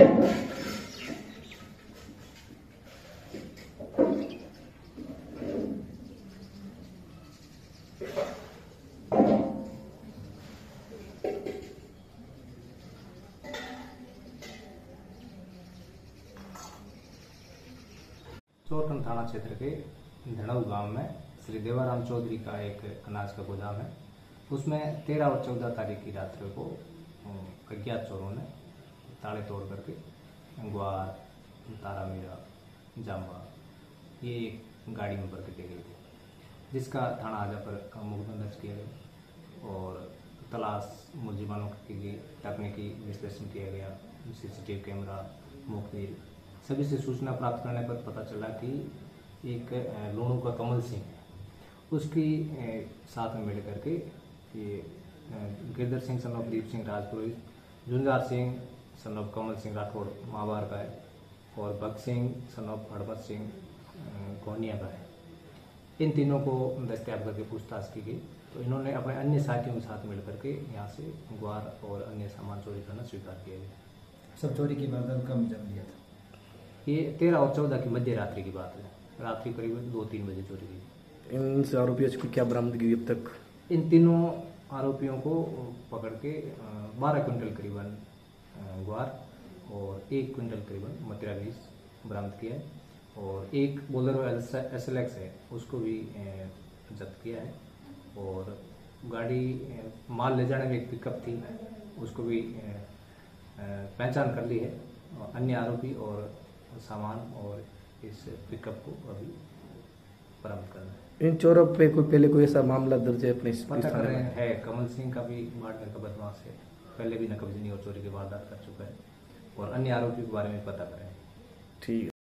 चोरटन थाना क्षेत्र के धड़ऊ गांव में श्री देवाराम चौधरी का एक अनाज का गोदाम है। उसमें 13 और 14 तारीख की रात्रि को अज्ञात चोरों ने ताले तोड़ करके ग्वार, तारा मीरा, जाम्बा ये एक गाड़ी में भर के ले गए थे, जिसका थाना आजा पर मुकदमा दर्ज किया गया और तलाश मुलजिमानों की गई, तकनीकी विश्लेषण किया गया, सीसीटीवी कैमरा, मुखबिर सभी से सूचना प्राप्त करने पर पता चला कि एक लूणू का कमल सिंह उसकी साथ में मिल करके ये Girdhar Singh son of Deep Singh Rajpurohit, Jhunjhar Singh son of Kamal Singh Rathore Mahabar का है और भगत सिंह सन ऑफ हड़मत सिंह गोनिया का है। इन तीनों को दस्तयाब करके पूछताछ की गई तो इन्होंने अपने अन्य साथियों के साथ मिल करके यहाँ से ग्वार और अन्य सामान चोरी करना स्वीकार किया गया। सब चोरी की वारदात कब अंजाम दिया था? ये 13 और 14 की मध्य रात्रि की बात है। रात्रि करीब 2-3 बजे चोरी की। इन आरोपियों की क्या बरामदगी अब तक? इन तीनों आरोपियों को पकड़ के 12 क्विंटल करीबन ग्वार और 1 क्विंटल करीबन मटेरियल बीज बरामद किया है और एक बोलेरो SLX है उसको भी जब्त किया है और गाड़ी माल ले जाने में एक पिकअप थी उसको भी पहचान कर ली है और अन्य आरोपी और सामान और इस पिकअप को अभी बरामद करना है। इन चोरों पे पहले कोई ऐसा मामला दर्ज है अपने पता कर रहे हैं? कमल सिंह का भी बाढ़ का बदमाश है, पहले भी नकबजनी और चोरी की वारदात कर चुका है और अन्य आरोपियों के बारे में पता कर रहे हैं। ठीक है।